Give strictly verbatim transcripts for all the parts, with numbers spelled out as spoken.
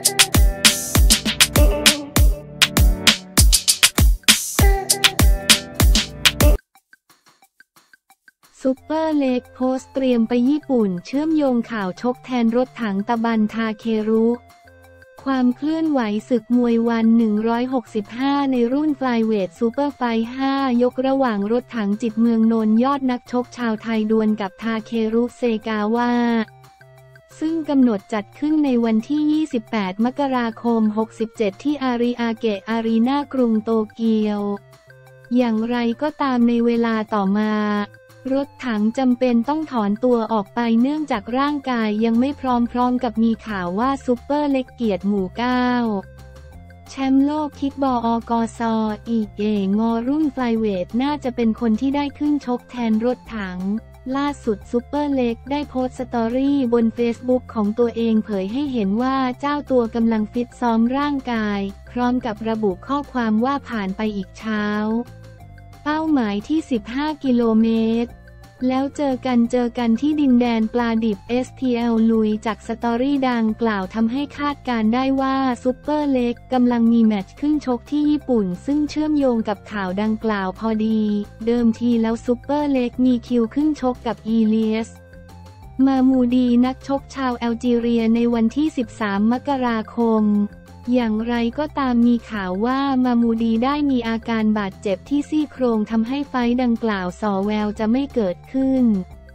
ซุปเปอร์เล็กโพสต์เตรียมไปญี่ปุ่นเชื่อมโยงข่าวชกแทนรถถังตะบันทาเครุความเคลื่อนไหวศึกมวยวัน หนึ่งร้อยหกสิบห้า ในรุ่นไฟเวทซูเปอร์ไฟห้ายกระหว่างรถถังจิตเมืองนนท์ยอดนักชกชาวไทยดวลกับทาเครุเซกาวะซึ่งกำหนดจัดขึ้นในวันที่ ยี่สิบแปด มกราคม หกสิบเจ็ด ที่อาริอาเกะอารีนากรุงโตเกียวอย่างไรก็ตามในเวลาต่อมารถถังจำเป็นต้องถอนตัวออกไปเนื่องจากร่างกายยังไม่พร้อมพร้อมกับมีข่าวว่าซุปเปอร์เล็กเกียรติหมู่เก้าแชมป์โลกคิกบอลอกซออีกเองอรุ่นไฟเวทน่าจะเป็นคนที่ได้ขึ้นชกแทนรถถังล่าสุดซุปเปอร์เล็กได้โพสต์สตอรี่บนเฟซบุ๊กของตัวเองเผยให้เห็นว่าเจ้าตัวกำลังฟิตซ้อมร่างกายพร้อมกับระบุข้อความว่าผ่านไปอีกเช้าเป้าหมายที่สิบห้ากิโลเมตรแล้วเจอกันเจอกันที่ดินแดนปลาดิบ เอส ที แอล ลุยจากสตอรี่ดังกล่าวทำให้คาดการได้ว่าซุปเปอร์เล็กกำลังมีแมตช์ขึ้นชกที่ญี่ปุ่นซึ่งเชื่อมโยงกับข่าวดังกล่าวพอดีเดิมทีแล้วซุปเปอร์เล็กมีคิวขึ้นชกกับอีเลียสมามูดีนักชกชาวแอลจีเรียในวันที่สิบสามมกราคมอย่างไรก็ตามมีข่าวว่ามามูดีได้มีอาการบาดเจ็บที่ซี่โครงทำให้ไฟท์ดังกล่าวส่อแววจะไม่เกิดขึ้น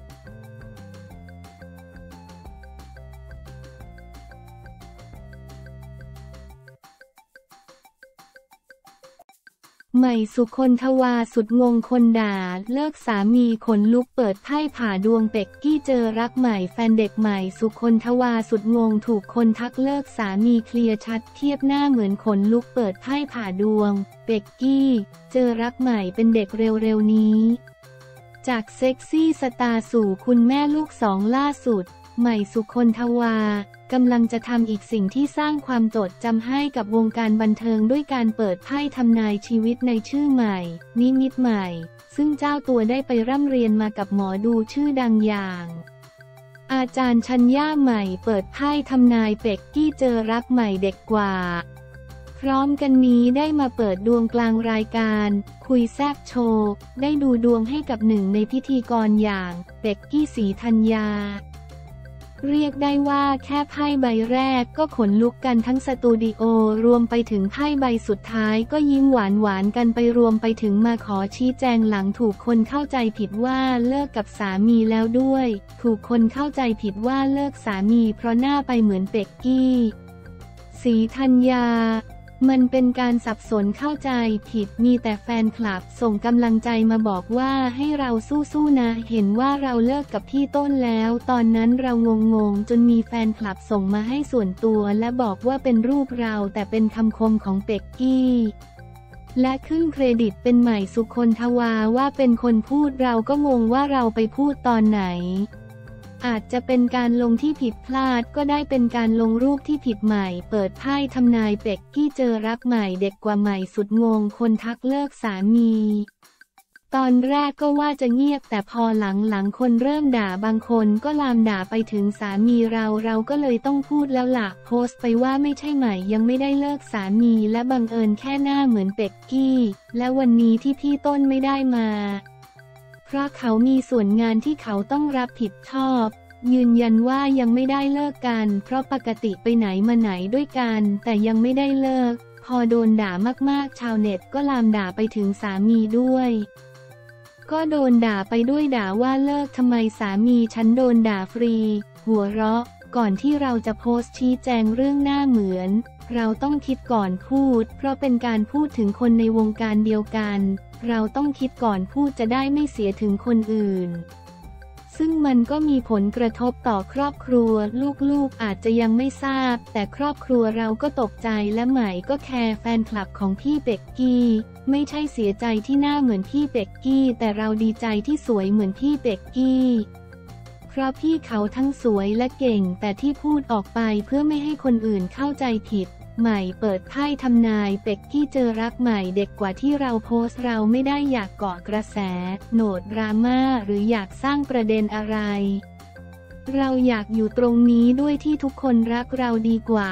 ใหม่สุคนทวาสุดงงคนด่าเลิกสามีขนลุกเปิดไพ่ผ่าดวงเป็กกี้เจอรักใหม่แฟนเด็กใหม่สุคนทวาสุดงงถูกคนทักเลิกสามีเคลียร์ชัดเทียบหน้าเหมือนขนลุกเปิดไพ่ผ่าดวงเป็กกี้เจอรักใหม่เป็นเด็กเร็วๆนี้จากเซ็กซี่สตาร์สู่คุณแม่ลูกสองล่าสุดใหม่สุคนทวากำลังจะทำอีกสิ่งที่สร้างความโจษจำให้กับวงการบันเทิงด้วยการเปิดไพ่ทำนายชีวิตในชื่อใหม่นิมิตใหม่ซึ่งเจ้าตัวได้ไปร่ำเรียนมากับหมอดูชื่อดังอย่างอาจารย์ชัญญาใหม่เปิดไพ่ทำนายเป็กกี้เจอรักใหม่เด็กกว่าพร้อมกันนี้ได้มาเปิดดวงกลางรายการคุยแซ่บโชว์ได้ดูดวงให้กับหนึ่งในพิธีกรอย่างเป็กกี้ศรีธัญญาเรียกได้ว่าแค่ไพ่ใบแรกก็ขนลุกกันทั้งสตูดิโอรวมไปถึงไพ่ใบสุดท้ายก็ยิ้มหวานหวานกันไปรวมไปถึงมาขอชี้แจงหลังถูกคนเข้าใจผิดว่าเลิกกับสามีแล้วด้วยถูกคนเข้าใจผิดว่าเลิกสามีเพราะหน้าไปเหมือนเป็กกี้ศรีธัญญามันเป็นการสับสนเข้าใจผิดมีแต่แฟนคลับส่งกำลังใจมาบอกว่าให้เราสู้ๆนะเห็นว่าเราเลิกกับพี่ต้นแล้วตอนนั้นเรางงๆจนมีแฟนคลับส่งมาให้ส่วนตัวและบอกว่าเป็นรูปเราแต่เป็นคำคมของเป็กกี้และขึ้นเครดิตเป็นใหม่สุคนทวาว่าเป็นคนพูดเราก็งงว่าเราไปพูดตอนไหนอาจจะเป็นการลงที่ผิดพลาดก็ได้เป็นการลงรูปที่ผิดใหม่เปิดไพ่ทำนายเป็กกี้เจอรักใหม่เด็กกว่าใหม่สุดงงคนทักเลิกสามีตอนแรกก็ว่าจะเงียบแต่พอหลังๆคนเริ่มด่าบางคนก็ลามด่าไปถึงสามีเราเราก็เลยต้องพูดแล้วล่ะโพสต์ไปว่าไม่ใช่ใหม่ยังไม่ได้เลิกสามีและบังเอิญแค่หน้าเหมือนเป็กกี้และวันนี้ที่พี่ต้นไม่ได้มาเพราะเขามีส่วนงานที่เขาต้องรับผิดชอบยืนยันว่ายังไม่ได้เลิกกันเพราะปกติไปไหนมาไหนด้วยกันแต่ยังไม่ได้เลิกพอโดนด่ามากๆชาวเน็ตก็ลามด่าไปถึงสามีด้วยก็โดนด่าไปด้วยด่าว่าเลิกทำไมสามีฉันโดนด่าฟรีหัวเราะก่อนที่เราจะโพสต์ชี้แจงเรื่องหน้าเหมือนเราต้องคิดก่อนพูดเพราะเป็นการพูดถึงคนในวงการเดียวกันเราต้องคิดก่อนพูดจะได้ไม่เสียถึงคนอื่นซึ่งมันก็มีผลกระทบต่อครอบครัวลูกๆอาจจะยังไม่ทราบแต่ครอบครัวเราก็ตกใจและใหม่ก็แคร์แฟนคลับของพี่เป็กกี้ไม่ใช่เสียใจที่หน้าเหมือนพี่เป็กกี้แต่เราดีใจที่สวยเหมือนพี่เป็กกี้เพราะพี่เขาทั้งสวยและเก่งแต่ที่พูดออกไปเพื่อไม่ให้คนอื่นเข้าใจผิดใหม่เปิดไพ่ทำนายเป็กกี้เจอรักใหม่เด็กกว่าที่เราโพสต์เราไม่ได้อยากเกาะกระแสโหนดดราม่าหรืออยากสร้างประเด็นอะไรเราอยากอยู่ตรงนี้ด้วยที่ทุกคนรักเราดีกว่า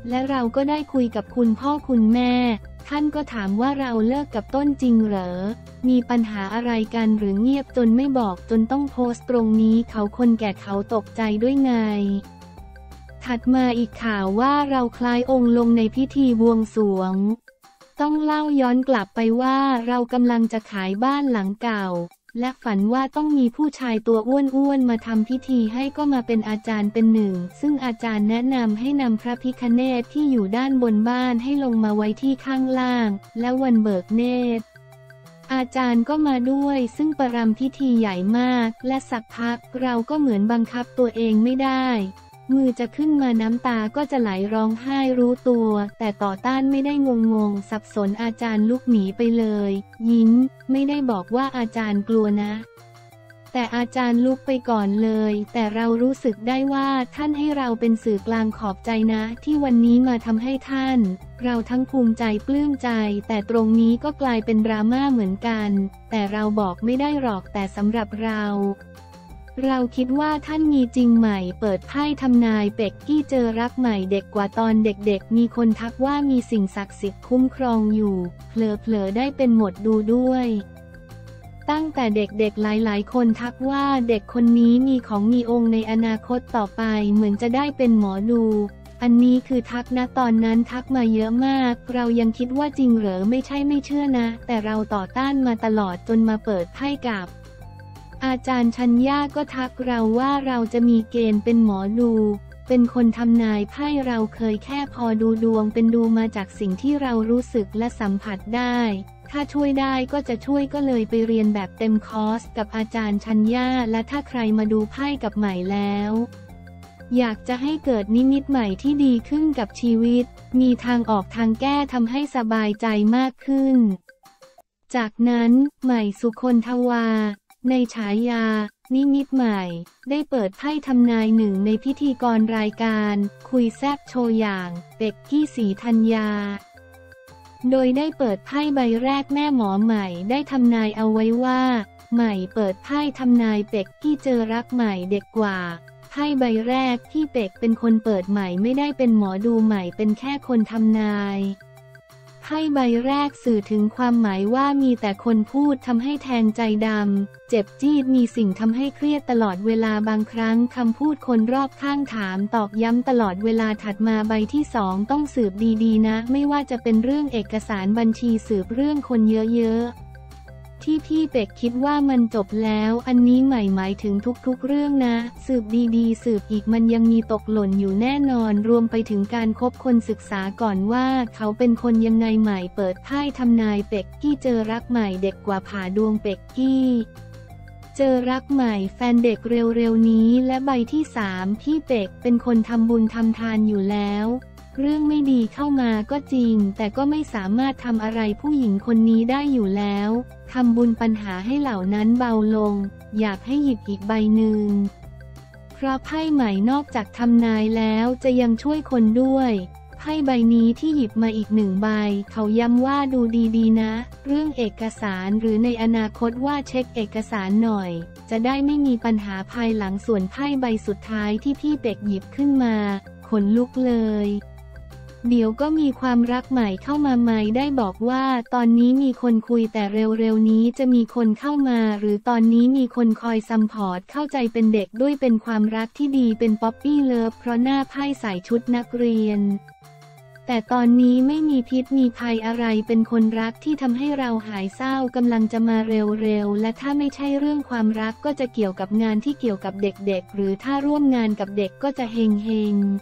และเราก็ได้คุยกับคุณพ่อคุณแม่ท่านก็ถามว่าเราเลิกกับต้นจริงเหรอมีปัญหาอะไรกันหรือเงียบจนไม่บอกจนต้องโพสต์ตรงนี้เขาคนแก่เขาตกใจด้วยไงถัดมาอีกข่าวว่าเราคล้ายองค์ลงในพิธีบวงสรวงต้องเล่าย้อนกลับไปว่าเรากำลังจะขายบ้านหลังเก่าและฝันว่าต้องมีผู้ชายตัวอ้วนๆมาทำพิธีให้ก็มาเป็นอาจารย์เป็นหนึ่งซึ่งอาจารย์แนะนำให้นำพระพิฆเนศที่อยู่ด้านบนบ้านให้ลงมาไว้ที่ข้างล่างและวันเบิกเนตรอาจารย์ก็มาด้วยซึ่งประรำพิธีใหญ่มากและสักพักเราก็เหมือนบังคับตัวเองไม่ได้มือจะขึ้นมาน้ำตาก็จะไหลร้องไห้รู้ตัวแต่ต่อต้านไม่ได้งงงสับสนอาจารย์ลุกหนีไปเลยยิ้มไม่ได้บอกว่าอาจารย์กลัวนะแต่อาจารย์ลุกไปก่อนเลยแต่เรารู้สึกได้ว่าท่านให้เราเป็นสื่อกลางขอบใจนะที่วันนี้มาทำให้ท่านเราทั้งภูมิใจปลื้มใจแต่ตรงนี้ก็กลายเป็นดราม่าเหมือนกันแต่เราบอกไม่ได้หรอกแต่สำหรับเราเราคิดว่าท่านมีจริงใหม่เปิดไพ่ทำนายเป็กกี้เจอรักใหม่เด็กกว่าตอนเด็กๆมีคนทักว่ามีสิ่งศักดิ์สิทธิ์คุ้มครองอยู่เผลอๆได้เป็นหมดดูด้วยตั้งแต่เด็กๆหลายๆคนทักว่าเด็กคนนี้มีของมีองค์ในอนาคตต่อไปเหมือนจะได้เป็นหมอดูอันนี้คือทักนะตอนนั้นทักมาเยอะมากเรายังคิดว่าจริงเหรอไม่ใช่ไม่เชื่อนะแต่เราต่อต้านมาตลอดจนมาเปิดไพ่กับอาจารย์ชัญญาก็ทักเราว่าเราจะมีเกณฑ์เป็นหมอดูเป็นคนทำนายไพ่เราเคยแค่พอดูดวงเป็นดูมาจากสิ่งที่เรารู้สึกและสัมผัสได้ถ้าช่วยได้ก็จะช่วยก็เลยไปเรียนแบบเต็มคอร์สกับอาจารย์ชัญญาและถ้าใครมาดูไพ่กับใหม่แล้วอยากจะให้เกิดนิมิตใหม่ที่ดีขึ้นกับชีวิตมีทางออกทางแก้ทำให้สบายใจมากขึ้นจากนั้นใหม่สุคนทวาในฉายานิมิตใหม่ได้เปิดไพ่ทำนายหนึ่งในพิธีกรรายการคุยแซบโชว์อย่างเป็กกี้ศรีธัญญาโดยได้เปิดไพ่ใบแรกแม่หมอใหม่ได้ทำนายเอาไว้ว่าใหม่เปิดไพ่ทำนายเป็กกี้เจอรักใหม่เด็กกว่าไพ่ใบแรกที่เป็กเป็นคนเปิดใหม่ไม่ได้เป็นหมอดูใหม่เป็นแค่คนทำนายไพ่ใบแรกสื่อถึงความหมายว่ามีแต่คนพูดทำให้แทงใจดำเจ็บจี๊ดมีสิ่งทำให้เครียดตลอดเวลาบางครั้งคำพูดคนรอบข้างถามตอกย้ำตลอดเวลาถัดมาใบที่สองต้องสืบดีๆนะไม่ว่าจะเป็นเรื่องเอกสารบัญชีสืบเรื่องคนเยอะๆที่พี่เป็กคิดว่ามันจบแล้วอันนี้ใหม่หมายถึงทุกๆเรื่องนะสืบดีๆสืบอีกมันยังมีตกหล่นอยู่แน่นอนรวมไปถึงการคบคนศึกษาก่อนว่าเขาเป็นคนยังไงใหม่เปิดไพ่ทำนายเป็กกี้เจอรักใหม่เด็กกว่าผ่าดวงเป็กกี้เจอรักใหม่แฟนเด็กเร็วๆนี้และใบที่สามพี่เป็กเป็นคนทำบุญทำทานอยู่แล้วเรื่องไม่ดีเข้ามาก็จริงแต่ก็ไม่สามารถทำอะไรผู้หญิงคนนี้ได้อยู่แล้วทำบุญปัญหาให้เหล่านั้นเบาลงอยากให้หยิบอีกใบหนึ่งเพราะไพ่ใหม่นอกจากทำนายแล้วจะยังช่วยคนด้วยไพ่ใบนี้ที่หยิบมาอีกหนึ่งใบเขาย้ำว่าดูดีๆนะเรื่องเอกสารหรือในอนาคตว่าเช็คเอกสารหน่อยจะได้ไม่มีปัญหาภายหลังส่วนไพ่ใบสุดท้ายที่พี่เป็กหยิบขึ้นมาขนลุกเลยเดี๋ยวก็มีความรักใหม่เข้ามาใหม่ได้บอกว่าตอนนี้มีคนคุยแต่เร็วๆนี้จะมีคนเข้ามาหรือตอนนี้มีคนคอยซัมพอร์ตเข้าใจเป็นเด็กด้วยเป็นความรักที่ดีเป็นป๊อปปี้เลิฟเพราะหน้าไพ่ใส่ชุดนักเรียนแต่ตอนนี้ไม่มีพิษมีภัยอะไรเป็นคนรักที่ทำให้เราหายเศร้ากำลังจะมาเร็วๆและถ้าไม่ใช่เรื่องความรักก็จะเกี่ยวกับงานที่เกี่ยวกับเด็กๆหรือถ้าร่วมงานกับเด็กก็จะเฮงๆ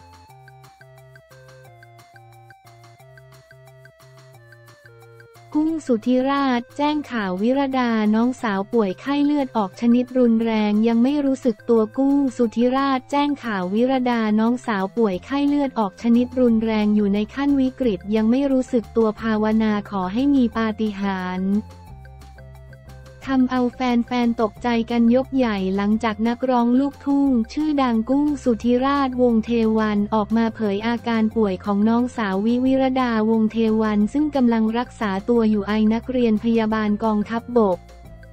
กุ้งสุธิราชแจ้งข่าววิรดาน้องสาวป่วยไข้เลือดออกชนิดรุนแรงยังไม่รู้สึกตัวกุ้งสุธิราชแจ้งข่าววิรดาน้องสาวป่วยไข้เลือดออกชนิดรุนแรงอยู่ในขั้นวิกฤตยังไม่รู้สึกตัวภาวนาขอให้มีปาฏิหาริย์ทำเอาแฟนๆตกใจกันยกใหญ่หลังจากนักร้องลูกทุ่งชื่อดังกุ้งสุธิราชวงศ์เทวันออกมาเผยอาการป่วยของน้องสาววิวิรดาวงศ์เทวันซึ่งกำลังรักษาตัวอยู่ไอนักเรียนพยาบาลกองทัพบก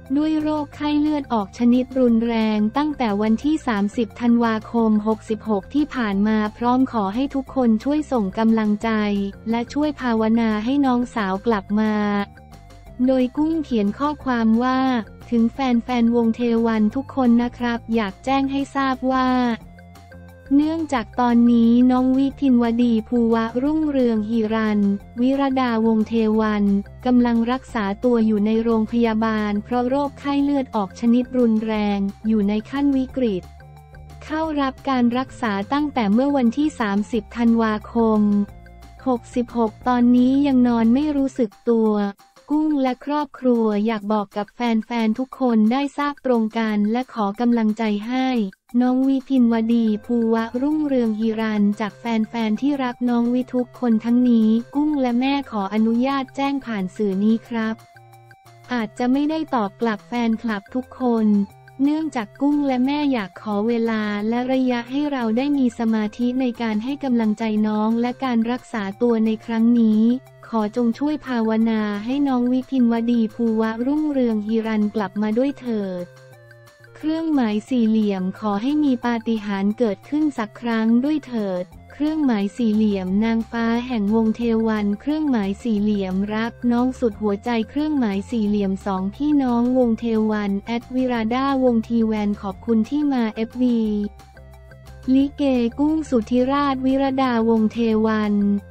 ด้วยโรคไข้เลือดออกชนิดรุนแรงตั้งแต่วันที่ สามสิบ ธันวาคม หกสิบหก ที่ผ่านมาพร้อมขอให้ทุกคนช่วยส่งกำลังใจและช่วยภาวนาให้น้องสาวกลับมาโดยกุ้งเขียนข้อความว่าถึงแฟนๆวงเทวันทุกคนนะครับอยากแจ้งให้ทราบว่าเนื่องจากตอนนี้น้องวิทินวดีภูวะรุ่งเรืองหิรันวิรดาวงเทวันกำลังรักษาตัวอยู่ในโรงพยาบาลเพราะโรคไข้เลือดออกชนิดรุนแรงอยู่ในขั้นวิกฤตเข้ารับการรักษาตั้งแต่เมื่อวันที่ สามสิบ ธันวาคม หกสิบหก ตอนนี้ยังนอนไม่รู้สึกตัวกุ้งและครอบครัวอยากบอกกับแฟนๆทุกคนได้ทราบตรงกันและขอกำลังใจให้น้องวิทินวดีภูวะรุ่งเรืองหิรันจากแฟนๆที่รักน้องวิทุกคนทั้งนี้กุ้งและแม่ขออนุญาตแจ้งผ่านสื่อนี้ครับอาจจะไม่ได้ตอบกลับแฟนคลับทุกคนเนื่องจากกุ้งและแม่อยากขอเวลาและระยะให้เราได้มีสมาธิในการให้กำลังใจน้องและการรักษาตัวในครั้งนี้ขอจงช่วยภาวนาให้น้องวิทินวดีภูวะรุ่งเรืองหิรันกลับมาด้วยเถิดเครื่องหมายสี่เหลี่ยมขอให้มีปาฏิหาริย์เกิดขึ้นสักครั้งด้วยเถิดเครื่องหมายสี่เหลี่ยมนางฟ้าแห่งวงเทวันเครื่องหมายสี่เหลี่ยมรักน้องสุดหัวใจเครื่องหมายสี่เหลี่ยมสองพี่น้องวงเทวันแอดวิราดาวงทีแวนขอบคุณที่มา เอฟ วี ลิเกกุ้งสุธิราชวิรดาวงเทวัน